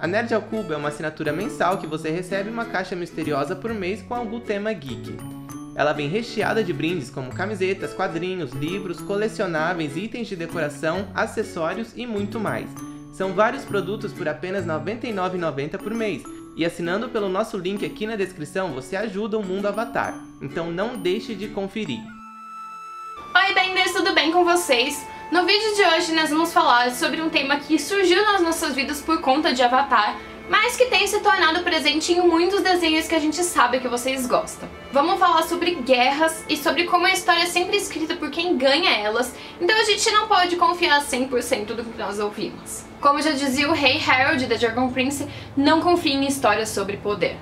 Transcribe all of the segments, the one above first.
A Nerd ao Cubo é uma assinatura mensal que você recebe uma caixa misteriosa por mês com algum tema geek. Ela vem recheada de brindes como camisetas, quadrinhos, livros, colecionáveis, itens de decoração, acessórios e muito mais. São vários produtos por apenas R$ 99,90 por mês. E assinando pelo nosso link aqui na descrição, você ajuda o mundo Avatar. Então não deixe de conferir. Oi, Benders, tudo bem com vocês? No vídeo de hoje nós vamos falar sobre um tema que surgiu nas nossas vidas por conta de Avatar, mas que tem se tornado presente em muitos desenhos que a gente sabe que vocês gostam. Vamos falar sobre guerras e sobre como a história é sempre escrita por quem ganha elas, então a gente não pode confiar 100% do que nós ouvimos. Como já dizia o rei Harold da Dragon Prince, não confie em histórias sobre poder.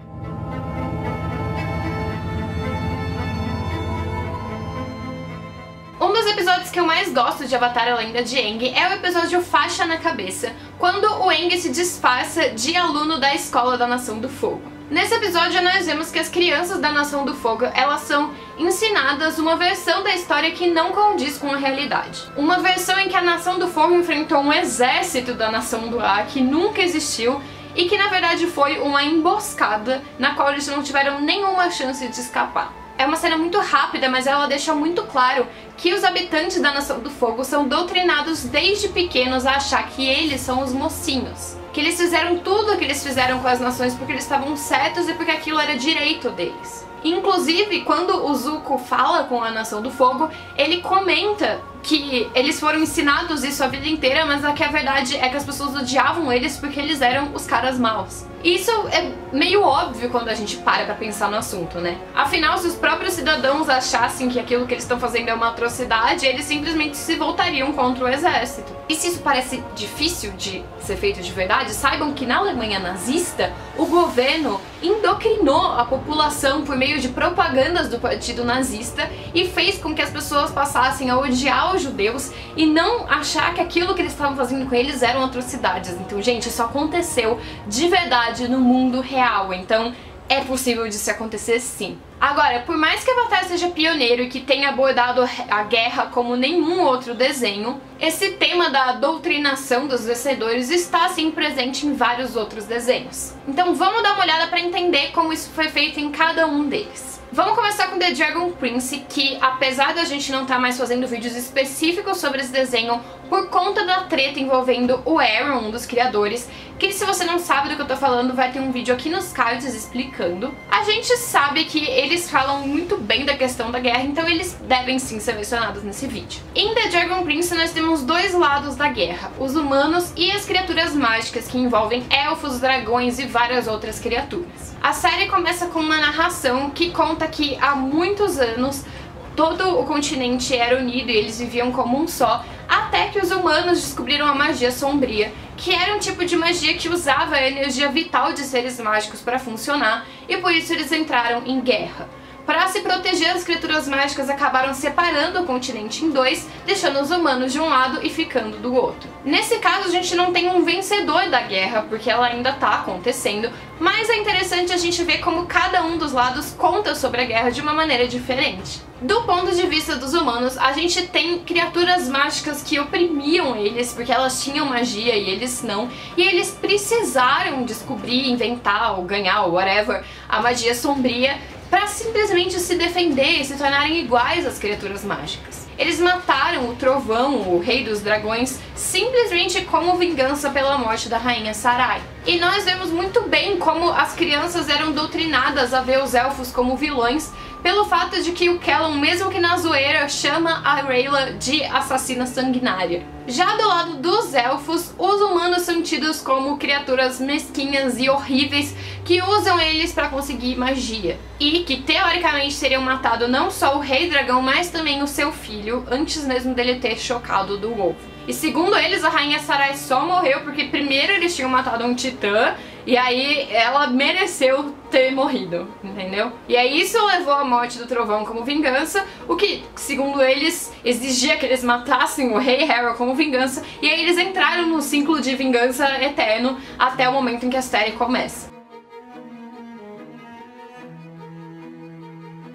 Um dos episódios que eu mais gosto de Avatar: A Lenda de Aang é o episódio Faixa na Cabeça, quando o Aang se disfarça de aluno da Escola da Nação do Fogo. Nesse episódio nós vemos que as crianças da Nação do Fogo, elas são ensinadas uma versão da história que não condiz com a realidade. Uma versão em que a Nação do Fogo enfrentou um exército da Nação do Ar que nunca existiu e que na verdade foi uma emboscada na qual eles não tiveram nenhuma chance de escapar. É uma cena muito rápida, mas ela deixa muito claro que os habitantes da Nação do Fogo são doutrinados desde pequenos a achar que eles são os mocinhos. Que eles fizeram tudo o que eles fizeram com as nações porque eles estavam certos e porque aquilo era direito deles. Inclusive, quando o Zuko fala com a Nação do Fogo, ele comenta que eles foram ensinados isso a vida inteira, mas que a verdade é que as pessoas odiavam eles porque eles eram os caras maus. Isso é meio óbvio quando a gente para pra pensar no assunto, né? Afinal, se os próprios cidadãos achassem que aquilo que eles estão fazendo é uma atrocidade, eles simplesmente se voltariam contra o exército. E se isso parece difícil de ser feito de verdade, saibam que na Alemanha nazista, o governo indotrinou a população por meio de propagandas do partido nazista e fez com que as pessoas passassem a odiar os judeus e não achar que aquilo que eles estavam fazendo com eles eram atrocidades. Então, gente, isso aconteceu de verdade no mundo real, então é possível de se acontecer sim. Agora, por mais que Avatar seja pioneiro e que tenha abordado a guerra como nenhum outro desenho, esse tema da doutrinação dos vencedores está sim presente em vários outros desenhos. Então vamos dar uma olhada para entender como isso foi feito em cada um deles. Vamos começar com The Dragon Prince, que apesar da gente não estar mais fazendo vídeos específicos sobre esse desenho por conta da treta envolvendo o Aaron, um dos criadores, que se você não sabe do que eu tô falando, vai ter um vídeo aqui nos cards explicando. A gente sabe que eles falam muito bem da questão da guerra, então eles devem sim ser mencionados nesse vídeo. Em The Dragon Prince nós temos dois lados da guerra, os humanos e as criaturas mágicas que envolvem elfos, dragões e várias outras criaturas. A série começa com uma narração que conta que há muitos anos todo o continente era unido e eles viviam como um só, até que os humanos descobriram a magia sombria, que era um tipo de magia que usava a energia vital de seres mágicos para funcionar, e por isso eles entraram em guerra. Para se proteger, as criaturas mágicas acabaram separando o continente em dois, deixando os humanos de um lado e ficando do outro. Nesse caso, a gente não tem um vencedor da guerra, porque ela ainda está acontecendo, mas é interessante a gente ver como cada um dos lados conta sobre a guerra de uma maneira diferente. Do ponto de vista dos humanos, a gente tem criaturas mágicas que oprimiam eles, porque elas tinham magia e eles não, e eles precisaram descobrir, inventar ou ganhar, ou whatever, a magia sombria, para simplesmente se defender e se tornarem iguais às criaturas mágicas. Eles mataram o Trovão, o rei dos dragões, simplesmente como vingança pela morte da rainha Sarai. E nós vemos muito bem como as crianças eram doutrinadas a ver os elfos como vilões, pelo fato de que o Callum, mesmo que na zoeira, chama a Rayla de assassina sanguinária. Já do lado dos elfos, os humanos são tidos como criaturas mesquinhas e horríveis que usam eles para conseguir magia. E que teoricamente teriam matado não só o rei dragão, mas também o seu filho, antes mesmo dele ter chocado do ovo. E segundo eles, a rainha Sarai só morreu porque primeiro eles tinham matado um titã, e aí ela mereceu ter morrido, entendeu? E aí isso levou à morte do Trovão como vingança, o que, segundo eles, exigia que eles matassem o rei Harrow como vingança, e aí eles entraram no ciclo de vingança eterno até o momento em que a série começa.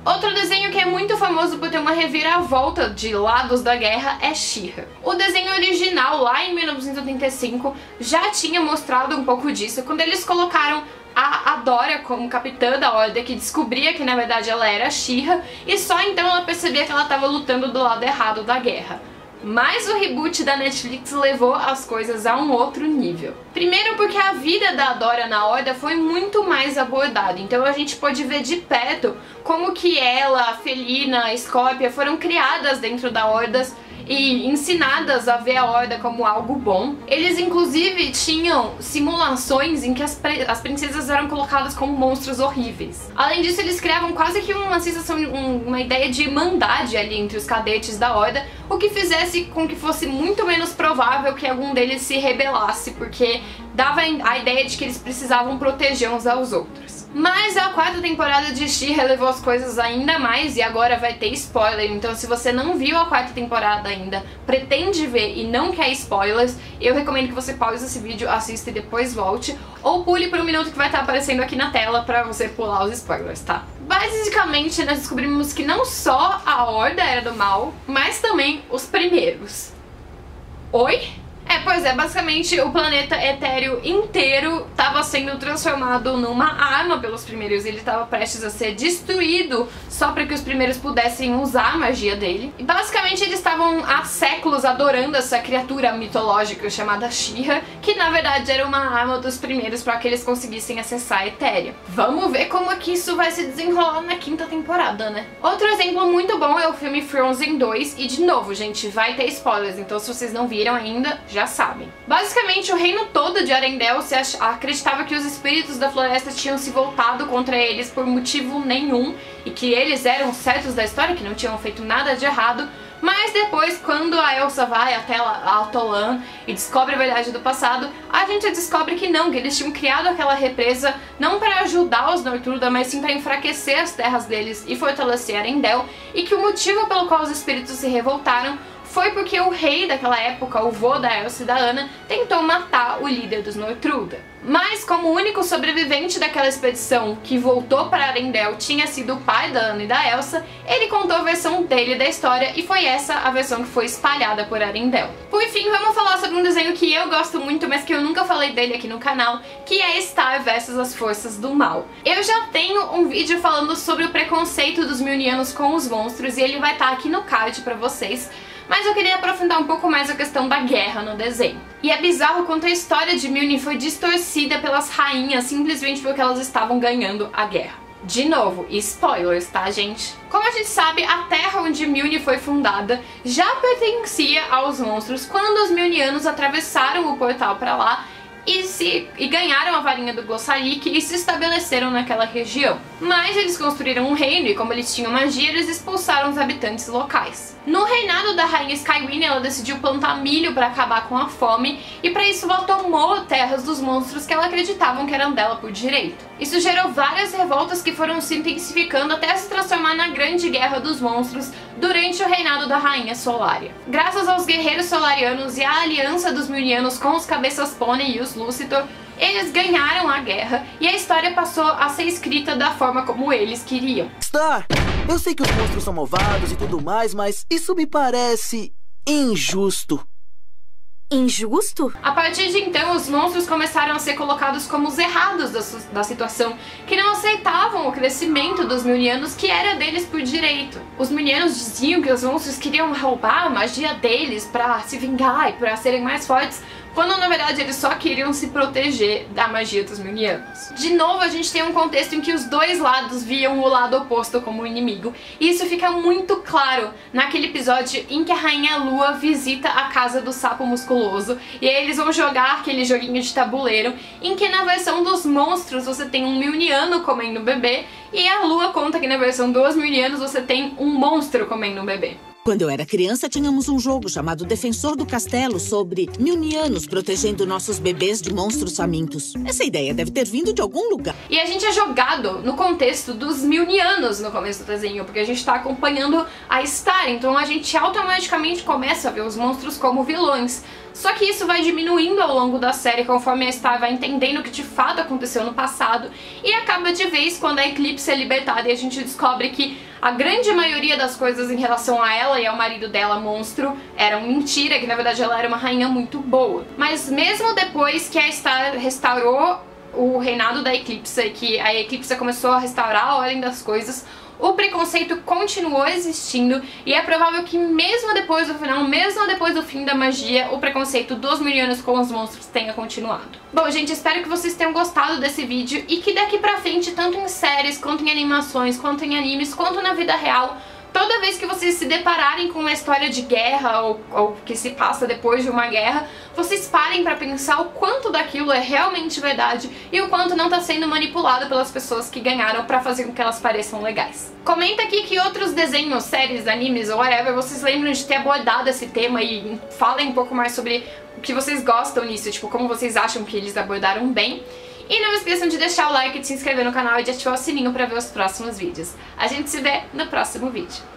Outro desenho que é muito famoso por ter uma reviravolta de lados da guerra é She-Ra. O desenho original, lá em 1985, já tinha mostrado um pouco disso, quando eles colocaram a Adora como capitã da Horda, que descobria que na verdade ela era She-Ra, e só então ela percebia que ela estava lutando do lado errado da guerra. Mas o reboot da Netflix levou as coisas a um outro nível. Primeiro porque a vida da Adora na Horda foi muito mais abordada, então a gente pode ver de perto como que ela, a Felina, a Scorpia foram criadas dentro da Horda e ensinadas a ver a Horda como algo bom. Eles inclusive tinham simulações em que as princesas eram colocadas como monstros horríveis. Além disso, eles criavam quase que uma sensação, uma ideia de irmandade ali entre os cadetes da Horda, o que fizesse com que fosse muito menos provável que algum deles se rebelasse, porque dava a ideia de que eles precisavam proteger uns aos outros. Mas a quarta temporada de She-Ra levou as coisas ainda mais e agora vai ter spoiler, então se você não viu a quarta temporada ainda, pretende ver e não quer spoilers, eu recomendo que você pause esse vídeo, assista e depois volte, ou pule por um minuto que vai estar aparecendo aqui na tela pra você pular os spoilers, tá? Basicamente, nós descobrimos que não só a Horda era do mal, mas também os primeiros. Oi? Pois é, basicamente o planeta etéreo inteiro estava sendo transformado numa arma pelos primeiros, ele estava prestes a ser destruído só para que os primeiros pudessem usar a magia dele. E basicamente eles estavam há séculos adorando essa criatura mitológica chamada She-Ra, que na verdade era uma arma dos primeiros para que eles conseguissem acessar a Etéria. Vamos ver como é que isso vai se desenrolar na quinta temporada, né? Outro exemplo muito bom é o filme Frozen 2, e de novo, gente, vai ter spoilers, então se vocês não viram ainda, já sabem. Basicamente, o reino todo de Arendelle acreditava que os espíritos da floresta tinham se voltado contra eles por motivo nenhum e que eles eram certos da história, que não tinham feito nada de errado. Mas depois, quando a Elsa vai até a Altolan e descobre a verdade do passado, a gente descobre que não, que eles tinham criado aquela represa não para ajudar os Northuldra, mas sim para enfraquecer as terras deles e fortalecer Arendelle, e que o motivo pelo qual os espíritos se revoltaram foi porque o rei daquela época, o vô da Elsa e da Anna, tentou matar o líder dos Northuldra. Mas como o único sobrevivente daquela expedição que voltou para Arendelle tinha sido o pai da Anna e da Elsa, ele contou a versão dele da história e foi essa a versão que foi espalhada por Arendelle. Por fim, vamos falar sobre um desenho que eu gosto muito, mas que eu nunca falei dele aqui no canal, que é Star vs as Forças do Mal. Eu já tenho um vídeo falando sobre o preconceito dos Milnianos com os monstros e ele vai estar aqui no card pra vocês. Mas eu queria aprofundar um pouco mais a questão da guerra no desenho. E é bizarro quanto a história de Mjolnir foi distorcida pelas rainhas simplesmente porque elas estavam ganhando a guerra. De novo, spoilers, tá, gente? Como a gente sabe, a terra onde Mjolnir foi fundada já pertencia aos monstros quando os Mjolnianos atravessaram o portal pra lá e ganharam a varinha do Glossarik e se estabeleceram naquela região. Mas eles construíram um reino e, como eles tinham magia, eles expulsaram os habitantes locais. No reinado da rainha Skywyn, ela decidiu plantar milho para acabar com a fome, e para isso ela tomou terras dos monstros que ela acreditavam que eram dela por direito. Isso gerou várias revoltas que foram se intensificando até se transformar na Grande Guerra dos Monstros durante o reinado da rainha Solária. Graças aos guerreiros solarianos e à aliança dos Mjolnianos com os Cabeças Pônei e os Lucitor, eles ganharam a guerra e a história passou a ser escrita da forma como eles queriam. Star, eu sei que os monstros são malvados e tudo mais, mas isso me parece injusto. Injusto? A partir de então, os monstros começaram a ser colocados como os errados da situação, que não aceitavam o crescimento dos Mjolnianos, que era deles por direito. Os Mjolnianos diziam que os monstros queriam roubar a magia deles pra se vingar e pra serem mais fortes, quando na verdade eles só queriam se proteger da magia dos Mjolnianos. De novo, a gente tem um contexto em que os dois lados viam o lado oposto como inimigo, e isso fica muito claro naquele episódio em que a Rainha Lua visita a casa do sapo musculoso, e aí eles vão jogar aquele joguinho de tabuleiro, em que na versão dos monstros você tem um Mjolniano comendo um bebê, e a Lua conta que na versão dos Mjolnianos você tem um monstro comendo um bebê. Quando eu era criança, tínhamos um jogo chamado Defensor do Castelo sobre Mjolnianos protegendo nossos bebês de monstros famintos. Essa ideia deve ter vindo de algum lugar. E a gente é jogado no contexto dos Mjolnianos no começo do desenho, porque a gente tá acompanhando a Star, então a gente automaticamente começa a ver os monstros como vilões. Só que isso vai diminuindo ao longo da série conforme a Star vai entendendo o que de fato aconteceu no passado, e acaba de vez quando a Eclipse é libertada e a gente descobre que a grande maioria das coisas em relação a ela e ao marido dela, monstro, eram mentira, que na verdade ela era uma rainha muito boa. Mas mesmo depois que a Star restaurou o reinado da Eclipsa e que a Eclipsa começou a restaurar a ordem das coisas, o preconceito continuou existindo e é provável que mesmo depois do final, mesmo depois do fim da magia, o preconceito dos Milionários com os monstros tenha continuado. Bom, gente, espero que vocês tenham gostado desse vídeo e que daqui pra frente, tanto em séries, quanto em animações, quanto em animes, quanto na vida real, toda vez que vocês se depararem com uma história de guerra ou que se passa depois de uma guerra, vocês parem pra pensar o quanto daquilo é realmente verdade e o quanto não tá sendo manipulado pelas pessoas que ganharam pra fazer com que elas pareçam legais. Comenta aqui que outros desenhos, séries, animes ou whatever vocês lembram de ter abordado esse tema e falem um pouco mais sobre o que vocês gostam nisso, tipo, como vocês acham que eles abordaram bem. E não esqueçam de deixar o like, de se inscrever no canal e de ativar o sininho pra ver os próximos vídeos. A gente se vê no próximo vídeo.